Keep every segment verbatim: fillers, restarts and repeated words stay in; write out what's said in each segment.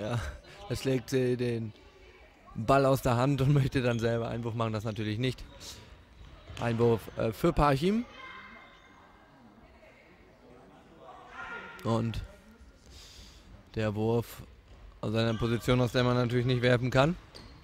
Ja, er schlägt äh, den Ball aus der Hand und möchte dann selber Einwurf machen, das natürlich nicht. Einwurf äh, für Parchim. Und der Wurf aus einer Position, aus der man natürlich nicht werfen kann.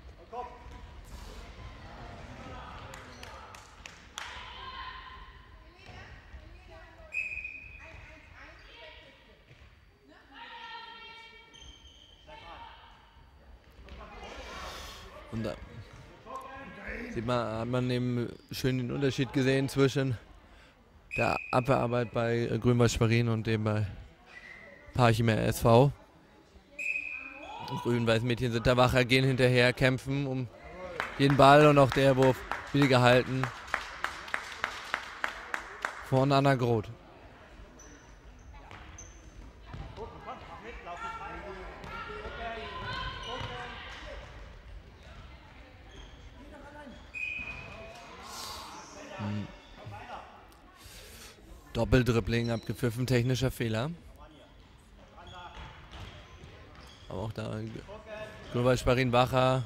Und da sieht man, hat man eben schön den Unterschied gesehen zwischen der Abwehrarbeit bei äh, Grün-Weiß Schwerin und dem bei Parchim S V. Grün-Weiß Mädchen sind da wacher, gehen hinterher, kämpfen um jeden Ball und auch der Wurf wieder gehalten von Anna Groth. Hm. Doppeldribbling abgepfiffen, technischer Fehler. Aber auch da Grün-Weiß Schwerin wacher.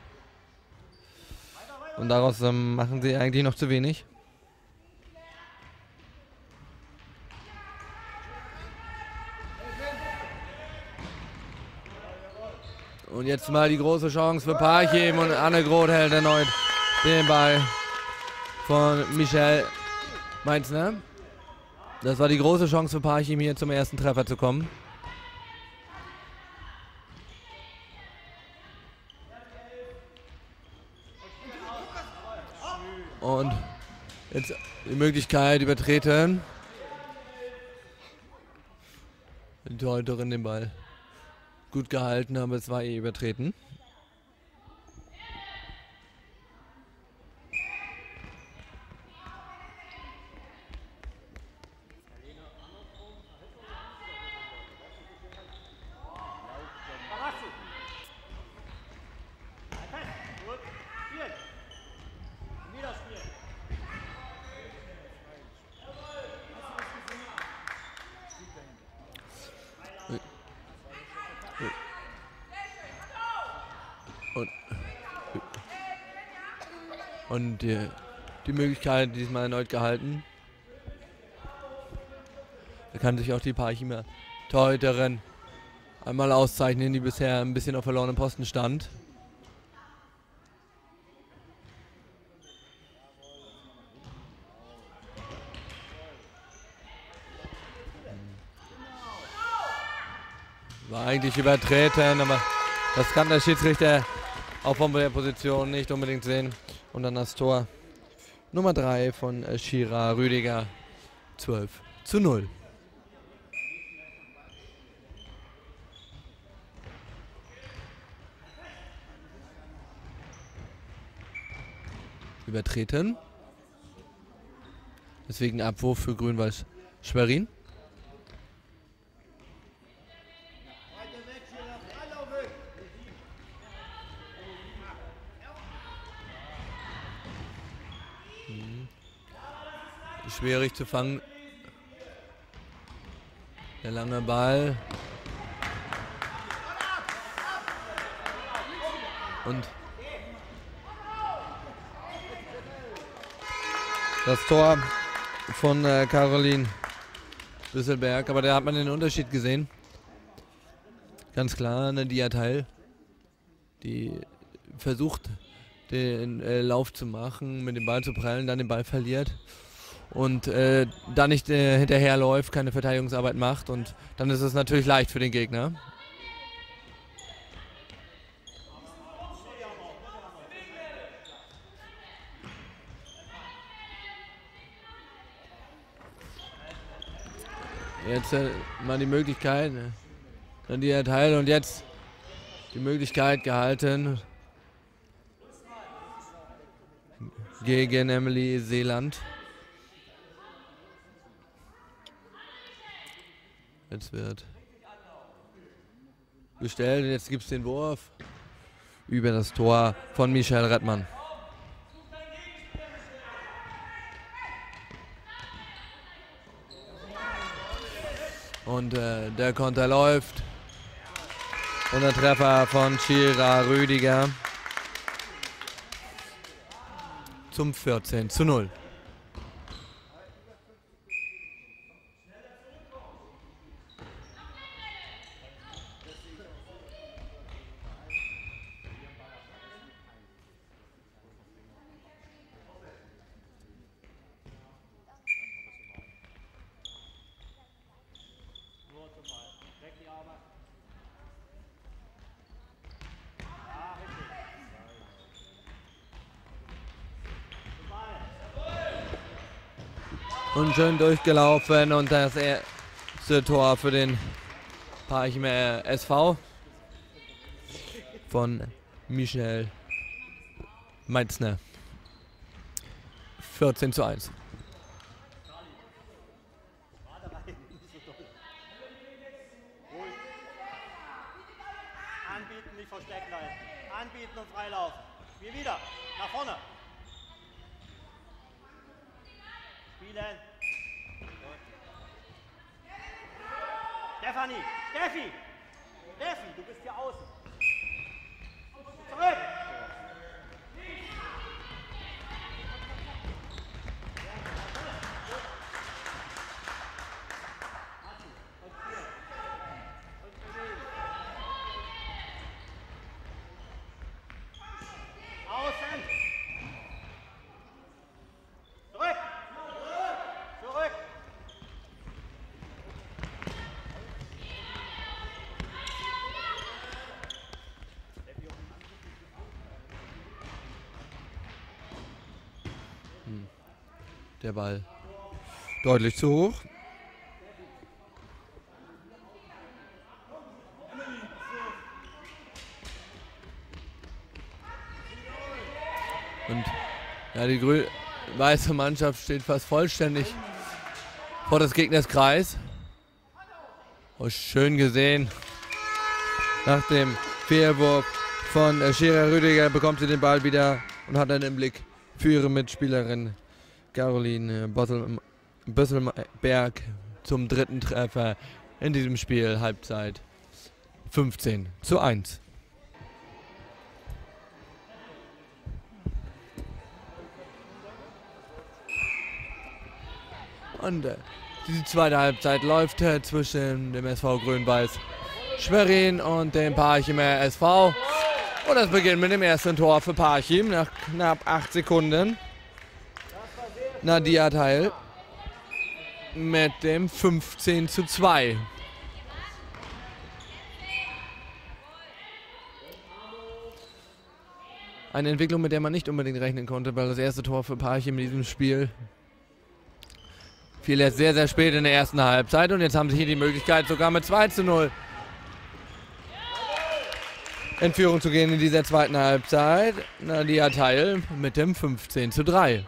Und daraus ähm, machen sie eigentlich noch zu wenig. Und jetzt mal die große Chance für Parchim und Anne Groth hält erneut den Ball von Michelle Meitzner. Das war die große Chance für Parchim, hier zum ersten Treffer zu kommen. Und jetzt die Möglichkeit übertreten. Die Torhüterin den Ball gut gehalten, aber es war eh übertreten. Und, und die, die Möglichkeit diesmal erneut gehalten. Da kann sich auch die Parchimer Torhüterin einmal auszeichnen, die bisher ein bisschen auf verlorenem Posten stand. War eigentlich übertreten, aber das kann der Schiedsrichter auch von der Position nicht unbedingt sehen. Und dann das Tor Nummer drei von äh, Shira Rüdiger, zwölf zu null. Übertreten. Deswegen Abwurf für Grün-Weiß Schwerin. Schwierig zu fangen. Der lange Ball. Und das Tor von äh, Caroline Düsselberg. Aber da hat man den Unterschied gesehen. Ganz klar, eine Diateil, die versucht, den äh, Lauf zu machen, mit dem Ball zu prallen, dann den Ball verliert. Und äh, dann nicht äh, hinterherläuft, keine Verteidigungsarbeit macht und dann ist es natürlich leicht für den Gegner. Jetzt äh, mal die Möglichkeit, dann die Teil und jetzt die Möglichkeit gehalten gegen Emily Seeland. Jetzt wird gestellt und jetzt gibt es den Wurf über das Tor von Michelle Redmann. Und äh, der Konter läuft Und der Treffer von Chira Rüdiger zum vierzehn zu null. Und schön durchgelaufen und das erste Tor für den Parchim S V von Michel Meitzner. vierzehn zu eins. Anbieten, nicht verstecken halten. Anbieten und freilaufen. Wir wieder. Nach vorne. Spielen. Stefanie. Steffi. Steffi, du bist hier außen. Zurück. Außen. Zurück. Zurück. Der Ball deutlich zu hoch. Und ja, die grün-weiße Mannschaft steht fast vollständig vor des Gegners Kreis. Oh, schön gesehen. Nach dem Fehlwurf von äh, Chira Rüdiger bekommt sie den Ball wieder und hat dann im Blick für ihre Mitspielerin Caroline Bösselberg zum dritten Treffer in diesem Spiel. Halbzeit fünfzehn zu eins. Und äh, die zweite Halbzeit läuft äh, zwischen dem S V Grün-Weiß Schwerin und dem Parchimer S V. Und es beginnt mit dem ersten Tor für Parchim nach knapp acht Sekunden. Nadia Teil mit dem fünfzehn zu zwei. Eine Entwicklung, mit der man nicht unbedingt rechnen konnte, weil das erste Tor für Parchim in diesem Spiel fiel erst sehr, sehr spät in der ersten Halbzeit. Und jetzt haben sie hier die Möglichkeit, sogar mit zwei zu null in Führung zu gehen in dieser zweiten Halbzeit. Nadia Teil mit dem fünfzehn zu drei.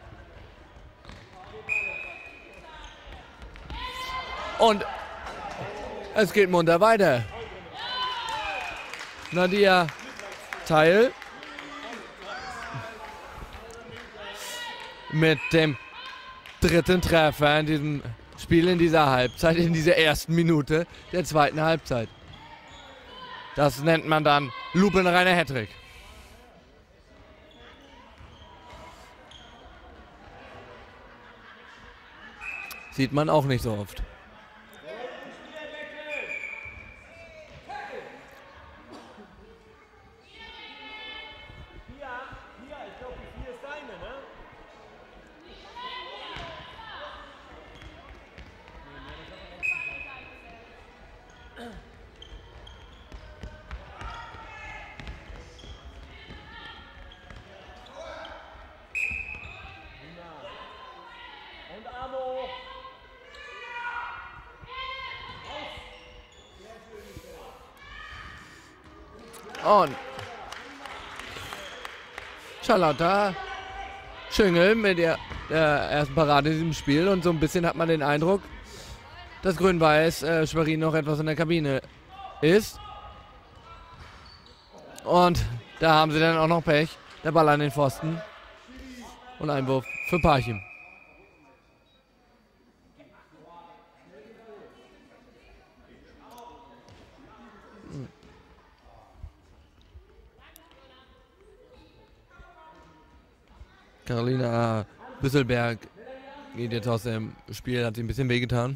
Und es geht munter weiter. Nadia Teil mit dem dritten Treffer in diesem Spiel, in dieser Halbzeit, in dieser ersten Minute der zweiten Halbzeit. Das nennt man dann lupenreiner Hattrick. Sieht man auch nicht so oft. Und Charlotta Schüngel mit der, der ersten Parade in diesem Spiel. Und so ein bisschen hat man den Eindruck, dass Grün-Weiß äh, Schwerin noch etwas in der Kabine ist. Und da haben sie dann auch noch Pech. Der Ball an den Pfosten. Und Einwurf für Parchim. Carolina Büsselberg geht jetzt aus dem Spiel, hat sich ein bisschen wehgetan.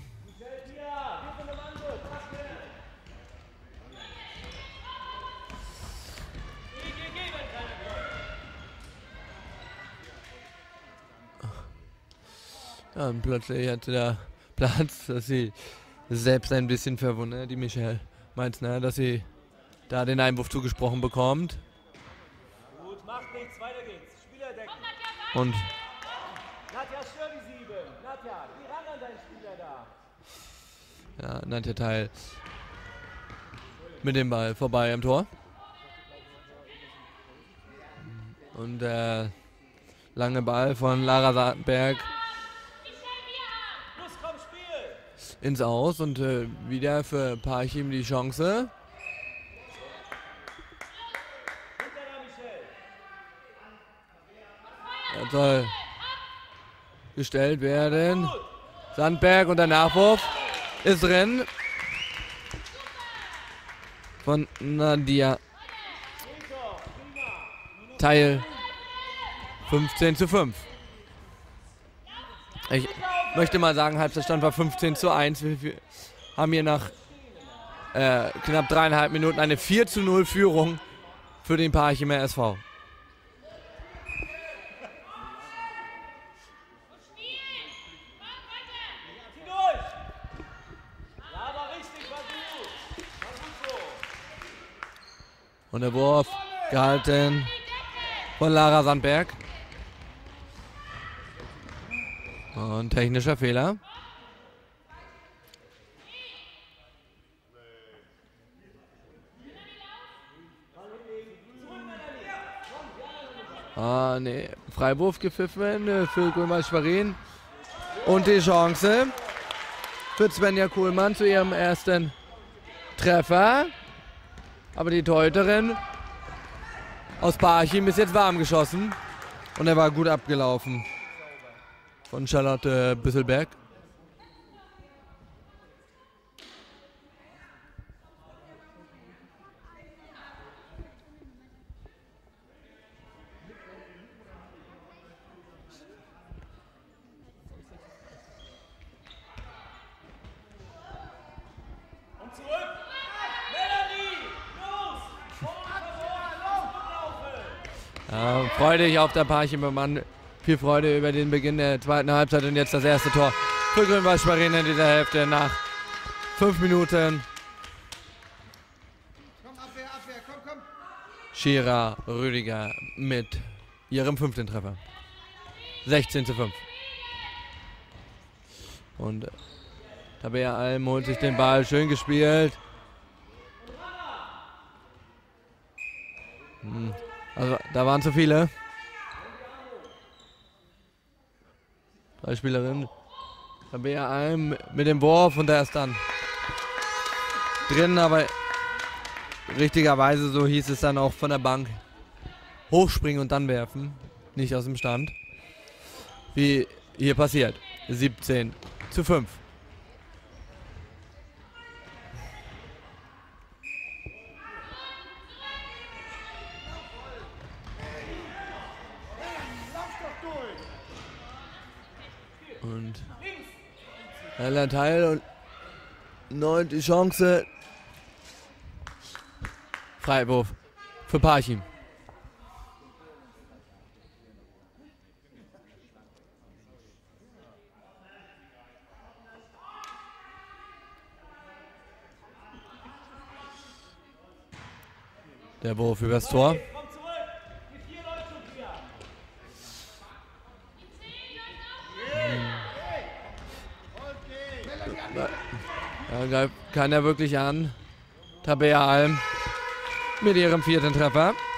Ja, und plötzlich hatte der Platz, dass sie selbst ein bisschen verwundert, die Michelle Meitzner, dass sie da den Einwurf zugesprochen bekommt. Gut, macht nichts, weiter geht's. Spieler decken. Und Nadja, stör die sieben. Nadja, geh ran an deinen Spieler da. ja, Nadja Teil mit dem Ball vorbei am Tor. Und der lange Ball von Lara Sandberg ins Aus und äh, wieder für Parchim die Chance. Er soll gestellt werden. Sandberg und der Nachwurf ist drin. Von Nadia. Teil fünfzehn zu fünf. Ich möchte mal sagen, Halbzeitstand war fünfzehn zu eins. Wir haben hier nach äh, knapp dreieinhalb Minuten eine vier zu null Führung für den Parchimer S V. Und der Wurf gehalten von Lara Sandberg. Und technischer Fehler. Ah, nee. Freiwurf gepfiffen für Grünwald Schwerin. Und die Chance für Svenja Kuhlmann zu ihrem ersten Treffer. Aber die Torhüterin aus Parchim ist jetzt warm geschossen. Und er war gut abgelaufen von Charlotte Büsselberg. Und zurück. Melanie, los! Ja, freudig auf der Parchimer Mann. Viel Freude über den Beginn der zweiten Halbzeit und jetzt das erste Tor für Grünwald Schwerin in dieser Hälfte nach fünf Minuten. Komm, Abwehr, Abwehr, komm, komm. Shira Rüdiger mit ihrem fünften Treffer. sechzehn zu fünf. Und Tabea Alm holt sich den Ball, schön gespielt. Hm. Also da waren zu viele. Drei Spielerinnen. Tabea Alm mit dem Wurf und der ist dann drin, aber richtigerweise, so hieß es dann auch von der Bank, hochspringen und dann werfen, nicht aus dem Stand. Wie hier passiert. siebzehn zu fünf. Und heller Teil und neun die Chance. Freiwurf für Parchim. Der Wurf übers Tor. Da greift keiner wirklich an. Tabea Alm mit ihrem vierten Treffer.